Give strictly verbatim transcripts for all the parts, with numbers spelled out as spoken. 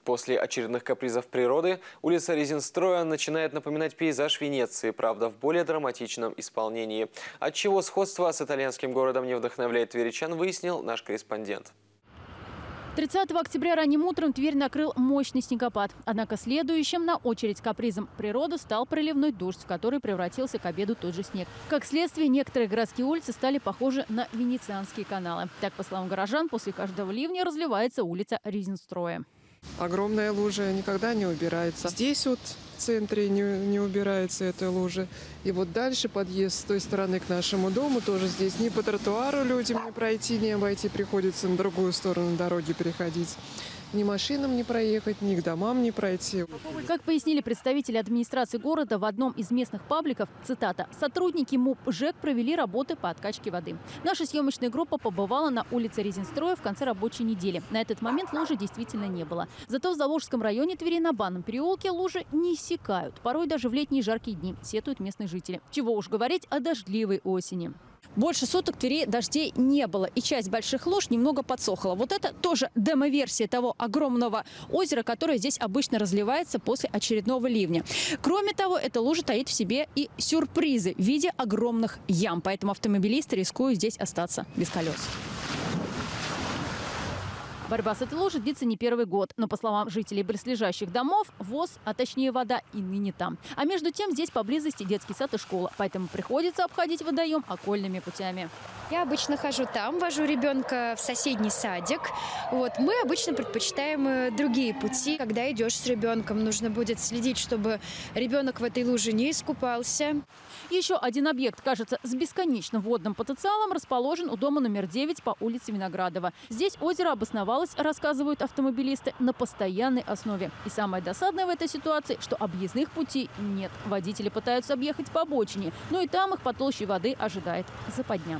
После очередных капризов природы улица Резинстроя начинает напоминать пейзаж Венеции, правда, в более драматичном исполнении. Отчего сходство с итальянским городом не вдохновляет тверичан, выяснил наш корреспондент. тридцатого октября ранним утром Тверь накрыл мощный снегопад. Однако следующим на очередь капризом природы стал проливной дождь, в который превратился к обеду тот же снег. Как следствие, некоторые городские улицы стали похожи на венецианские каналы. Так, по словам горожан, после каждого ливня разливается улица Резинстроя. Огромная лужа никогда не убирается. Здесь вот в центре не, не убирается эта лужа. И вот дальше подъезд с той стороны к нашему дому тоже здесь. Ни по тротуару людям не пройти, не обойти, приходится на другую сторону дороги переходить. Ни машинам не проехать, ни к домам не пройти. Как пояснили представители администрации города, в одном из местных пабликов, цитата, сотрудники МУП ЖЭК провели работы по откачке воды. Наша съемочная группа побывала на улице Резинстроя в конце рабочей недели. На этот момент лужи действительно не было. Зато в Заволжском районе Твери на Банном переулке лужи не иссякают. Порой даже в летние жаркие дни, сетуют местные жители. Чего уж говорить о дождливой осени. Больше суток в Твери дождей не было, и часть больших луж немного подсохла. Вот это тоже демо-версия того огромного озера, которое здесь обычно разливается после очередного ливня. Кроме того, эта лужа таит в себе и сюрпризы в виде огромных ям, поэтому автомобилисты рискуют здесь остаться без колес. Борьба с этой лужей длится не первый год. Но, по словам жителей близлежащих домов, ВОЗ, а точнее вода, и ныне там. А между тем здесь поблизости детский сад и школа. Поэтому приходится обходить водоем окольными путями. Я обычно хожу там, вожу ребенка в соседний садик. Вот. Мы обычно предпочитаем другие пути. Когда идешь с ребенком, нужно будет следить, чтобы ребенок в этой луже не искупался. Еще один объект, кажется, с бесконечным водным потенциалом расположен у дома номер девять по улице Виноградова. Здесь озеро обосновалось, рассказывают автомобилисты, на постоянной основе. И самое досадное в этой ситуации, что объездных путей нет. Водители пытаются объехать по обочине, но и там их по толще воды ожидает западня.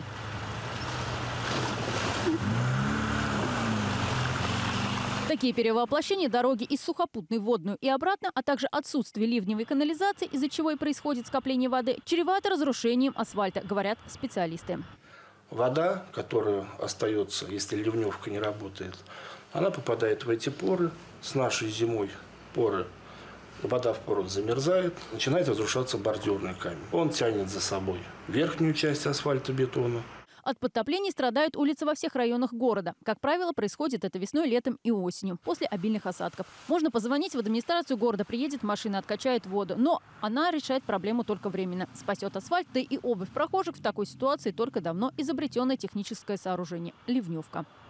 Такие перевоплощения дороги из сухопутной в водную и обратно, а также отсутствие ливневой канализации, из-за чего и происходит скопление воды, чревато разрушением асфальта, говорят специалисты. Вода, которая остается, если ливневка не работает, она попадает в эти поры. С нашей зимой поры, вода в порах замерзает, начинает разрушаться бордюрный камень. Он тянет за собой верхнюю часть асфальтобетона. От подтоплений страдают улицы во всех районах города. Как правило, происходит это весной, летом и осенью, после обильных осадков. Можно позвонить в администрацию города, приедет машина, откачает воду. Но она решает проблему только временно. Спасет асфальт, да и обувь прохожих в такой ситуации только давно изобретенное техническое сооружение – ливневка.